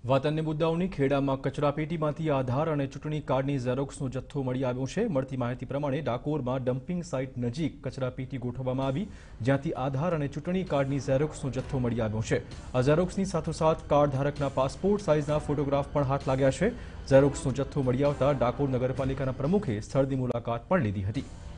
વાતન્ય મુદ્દાઓની ખેડામાં કચરાપેટીમાંથી આધાર અને ચૂંટણી કાર્ડની ઝેરોક્સનો જથ્થો મળી આવ્યો છે। મળતી માહિતી પ્રમાણે ડાકોરમાં ડમ્પિંગ સાઇટ નજીક કચરાપેટી ગોઠવવામાં આવી, જ્યાંથી આધાર અને ચૂંટણી કાર્ડની ઝેરોક્સનો જથ્થો મળી આવ્યો છે। આ ઝેરોક્સની સાથોસાથ કાર્ડ ધારકના પાસપોર્ટ સાઇઝના ફોટોગ્રાફ પણ હાથ લાગ્યા છે। ઝેરોક્સનો જથ્થો મળી આવતા ડાકોર નગરપાલિકાના પ્રમુખે સ્થળની મુલાકાત પણ લીધી હતી।